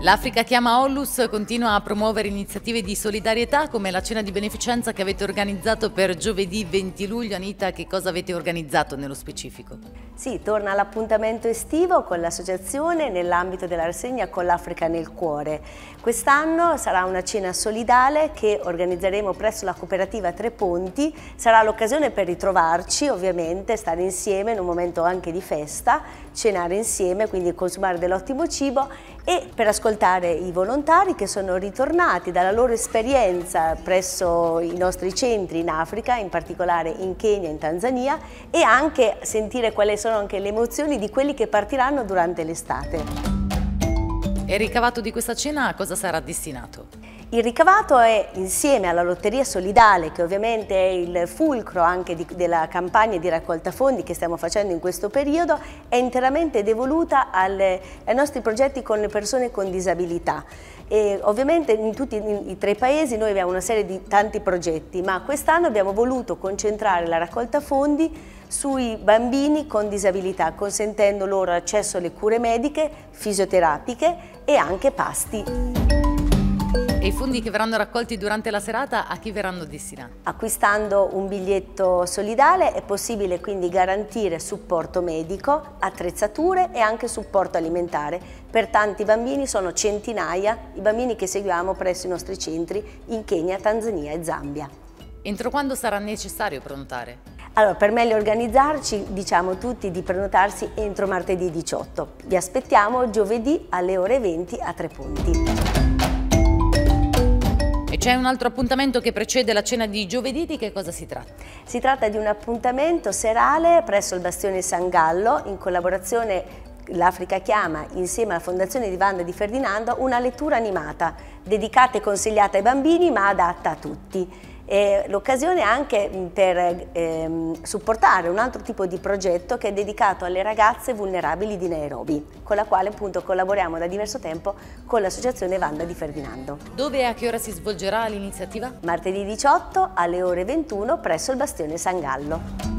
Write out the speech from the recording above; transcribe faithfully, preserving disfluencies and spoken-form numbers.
L'Africa Chiama Onlus continua a promuovere iniziative di solidarietà come la cena di beneficenza che avete organizzato per giovedì venti luglio. Anita, che cosa avete organizzato nello specifico? Sì, torna l'appuntamento estivo con l'associazione nell'ambito della rassegna Con l'Africa nel cuore. Quest'anno sarà una cena solidale che organizzeremo presso la cooperativa Tre Ponti. Sarà l'occasione per ritrovarci, ovviamente, stare insieme in un momento anche di festa, cenare insieme, quindi consumare dell'ottimo cibo e per ascoltare i volontari che sono ritornati dalla loro esperienza presso i nostri centri in Africa, in particolare in Kenya e in Tanzania, e anche sentire quali sono anche le emozioni di quelli che partiranno durante l'estate. E il ricavato di questa cena a cosa sarà destinato? Il ricavato è, insieme alla Lotteria Solidale, che ovviamente è il fulcro anche di, della campagna di raccolta fondi che stiamo facendo in questo periodo, è interamente devoluta alle, ai nostri progetti con le persone con disabilità. E ovviamente in tutti i tre paesi noi abbiamo una serie di tanti progetti, ma quest'anno abbiamo voluto concentrare la raccolta fondi sui bambini con disabilità, consentendo loro accesso alle cure mediche, fisioterapiche e anche pasti. E i fondi che verranno raccolti durante la serata a chi verranno destinati? Acquistando un biglietto solidale è possibile quindi garantire supporto medico, attrezzature e anche supporto alimentare. Per tanti bambini, sono centinaia i bambini che seguiamo presso i nostri centri in Kenya, Tanzania e Zambia. Entro quando sarà necessario prenotare? Allora, per meglio organizzarci, diciamo tutti di prenotarsi entro martedì diciotto. Vi aspettiamo giovedì alle ore venti a Tre Ponti. E c'è un altro appuntamento che precede la cena di giovedì, di che cosa si tratta? Si tratta di un appuntamento serale presso il Bastione San Gallo, in collaborazione l'Africa Chiama, insieme alla Fondazione di Wanda Di Ferdinando, una lettura animata, dedicata e consigliata ai bambini ma adatta a tutti. L'occasione anche per ehm, supportare un altro tipo di progetto che è dedicato alle ragazze vulnerabili di Nairobi, con la quale appunto collaboriamo da diverso tempo con l'associazione Wanda Di Ferdinando. Dove e a che ora si svolgerà l'iniziativa? Martedì diciotto alle ore ventuno presso il Bastione San Gallo.